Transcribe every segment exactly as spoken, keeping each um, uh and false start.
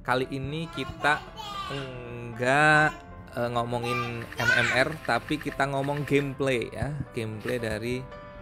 kali ini kita enggak uh, ngomongin M M R, tapi kita ngomong gameplay ya, gameplay dari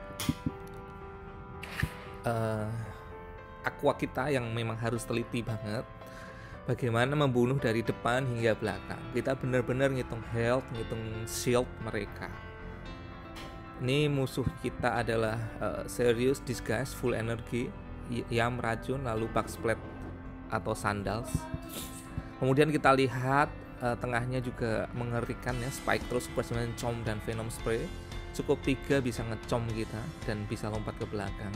uh, Aqua kita yang memang harus teliti banget. Bagaimana membunuh dari depan hingga belakang. Kita benar-benar ngitung health, ngitung shield mereka. Ini musuh kita adalah uh, Serious Disguise, Full Energy, Yam Racun, lalu Bug Splat atau Sandals. Kemudian kita lihat uh, tengahnya juga mengerikan ya, Spike terus, Super Semen, Chom dan Venom Spray. Cukup tiga bisa ngecom kita dan bisa lompat ke belakang.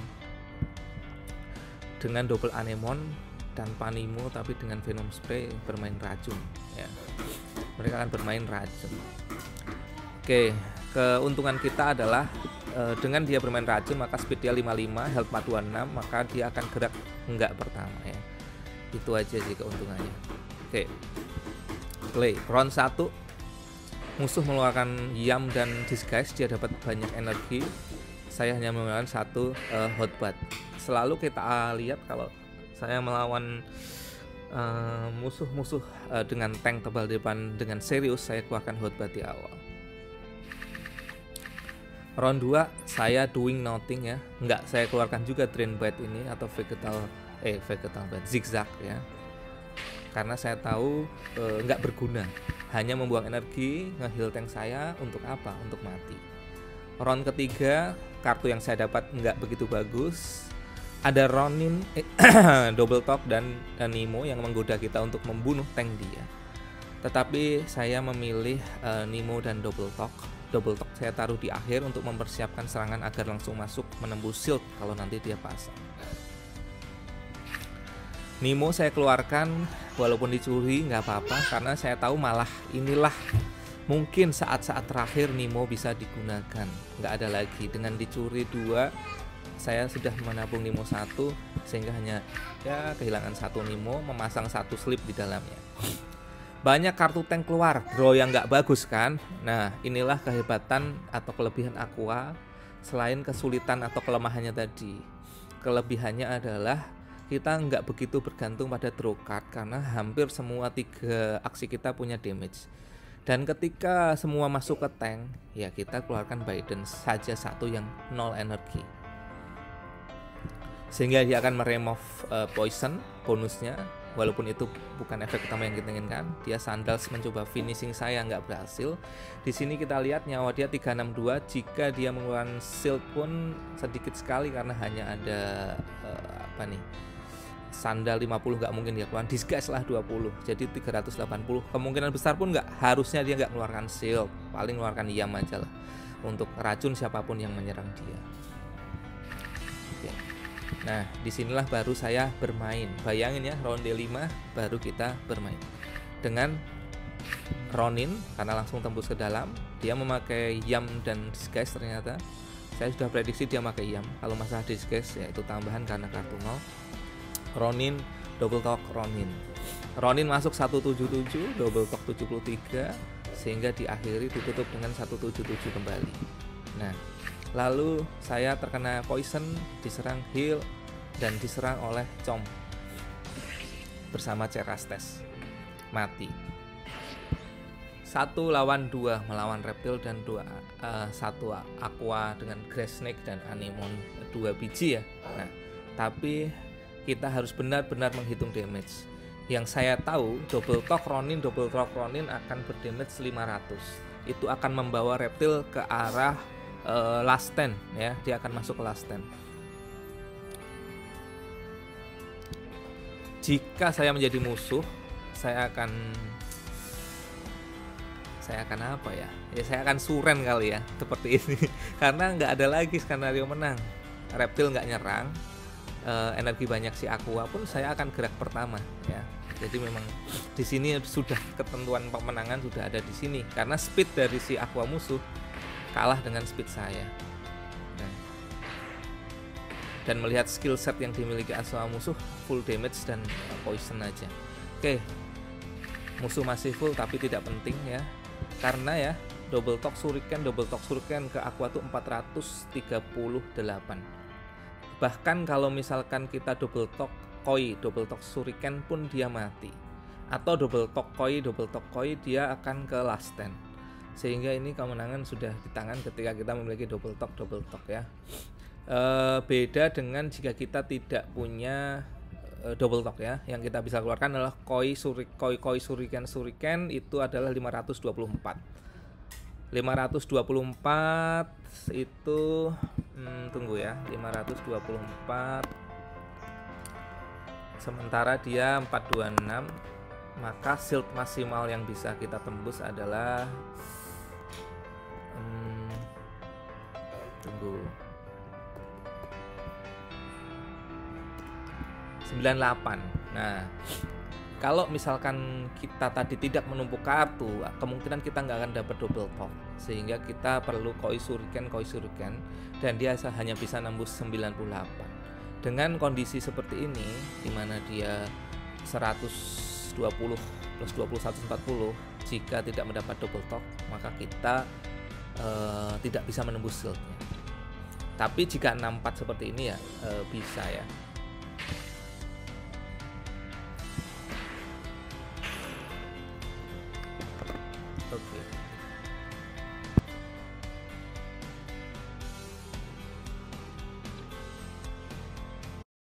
Dengan double Anemone dan Panimo, tapi dengan Venom Spray bermain racun ya. Mereka akan bermain racun. Oke, keuntungan kita adalah e, dengan dia bermain racun maka speed dia lima puluh lima, health empat puluh enam, maka dia akan gerak enggak pertama ya. Itu aja sih keuntungannya. Oke. Play round satu. Musuh mengeluarkan Yam dan Disguise, dia dapat banyak energi. Saya hanya menggunakan satu e, Hotbat. Selalu kita lihat kalau saya melawan musuh-musuh uh, uh, dengan tank tebal depan dengan serius, saya keluarkan Hotbat di awal. Round dua saya doing nothing ya, nggak saya keluarkan juga Drain Bite ini atau Vegetal eh Vegetal Bite zigzag ya, karena saya tahu uh, nggak berguna, hanya membuang energi, nge-heal tank saya untuk apa? Untuk mati. Round ketiga kartu yang saya dapat nggak begitu bagus. Ada Ronin, eh, Double Talk dan, dan Nemo yang menggoda kita untuk membunuh tank dia. Tetapi saya memilih uh, Nemo dan Double Talk. Double Talk saya taruh di akhir untuk mempersiapkan serangan agar langsung masuk menembus shield kalau nanti dia pasang. Nemo saya keluarkan walaupun dicuri nggak apa-apa, karena saya tahu malah inilah mungkin saat-saat terakhir Nemo bisa digunakan. Nggak ada lagi, dengan dicuri dua saya sudah menabung Nemo satu sehingga hanya ya kehilangan satu Nemo, memasang satu slip di dalamnya. Banyak kartu tank keluar, draw yang nggak bagus kan. Nah, inilah kehebatan atau kelebihan Aqua. Selain kesulitan atau kelemahannya tadi, kelebihannya adalah kita nggak begitu bergantung pada draw card karena hampir semua tiga aksi kita punya damage. Dan ketika semua masuk ke tank, ya kita keluarkan Biden saja satu yang nol energi, sehingga dia akan meremove uh, poison bonusnya, walaupun itu bukan efek utama yang kita inginkan. Dia Sandals mencoba finishing saya, nggak berhasil. Di sini kita lihat nyawa dia tiga enam dua, jika dia mengeluarkan shield pun sedikit sekali karena hanya ada uh, apa nih, sandal lima puluh, nggak mungkin dia keluar. Disguise lah dua puluh, jadi tiga ratus delapan puluh. Kemungkinan besar pun nggak, harusnya dia nggak keluarkan shield, paling keluarkan Yam aja lah untuk racun siapapun yang menyerang dia. Nah, disinilah baru saya bermain. Bayangin ya, ronde lima baru kita bermain dengan Ronin karena langsung tembus ke dalam. Dia memakai Yam dan Disguise ternyata. Saya sudah prediksi dia pakai Yam. Kalau masalah Disguise ya itu tambahan karena kartu nol. Ronin, Double Talk Ronin. Ronin masuk seratus tujuh puluh tujuh, Double Talk tujuh puluh tiga, sehingga diakhiri ditutup dengan seratus tujuh puluh tujuh kembali. Nah, lalu saya terkena poison, diserang heal, dan diserang oleh Chom bersama Cerastes. Mati. Satu lawan dua, melawan Reptil dan dua uh, satu Aqua dengan Grass Snake dan Anemone dua biji ya. Nah, tapi kita harus benar-benar menghitung damage. Yang saya tahu Double Talk Ronin, Double Talk Ronin akan berdamage lima ratus. Itu akan membawa Reptil ke arah Uh, last stand ya, dia akan masuk ke last stand. Jika saya menjadi musuh, saya akan saya akan apa ya? Ya saya akan suren kali ya, seperti ini. Karena nggak ada lagi skenario menang. Reptil nggak nyerang, uh, energi banyak si Aqua pun saya akan gerak pertama ya. Jadi memang di sini sudah ketentuan pemenangan sudah ada di sini karena speed dari si Aqua musuh kalah dengan speed saya. Nah, dan melihat skill set yang dimiliki Aqua musuh, full damage dan poison aja. Oke, musuh masih full tapi tidak penting ya, karena ya Double Talk Shuriken, Double Talk Shuriken ke Aqua tuh empat ratus tiga puluh delapan. Bahkan kalau misalkan kita Double Talk Koi, Double Talk Shuriken pun dia mati. atau double tokoi double tokoi dia akan ke last stand, sehingga ini kemenangan sudah di tangan ketika kita memiliki double tok double tok ya. E, beda dengan jika kita tidak punya e, double tok ya, yang kita bisa keluarkan adalah koi suri koi koi shuriken shuriken itu adalah lima ratus dua puluh empat lima ratus dua puluh empat itu hmm, tunggu ya, lima ratus dua puluh empat sementara dia empat dua enam, maka shield maksimal yang bisa kita tembus adalah hmm, tunggu sembilan puluh delapan. Nah, kalau misalkan kita tadi tidak menumpuk kartu, kemungkinan kita nggak akan dapat double top, sehingga kita perlu koi shuriken koi shuriken dan dia hanya bisa nembus sembilan puluh delapan. Dengan kondisi seperti ini, dimana dia seratus dua puluh plus dua puluh seratus empat puluh, jika tidak mendapat double top maka kita uh, tidak bisa menembus shieldnya. Tapi jika enam empat seperti ini ya uh, bisa ya. Oke.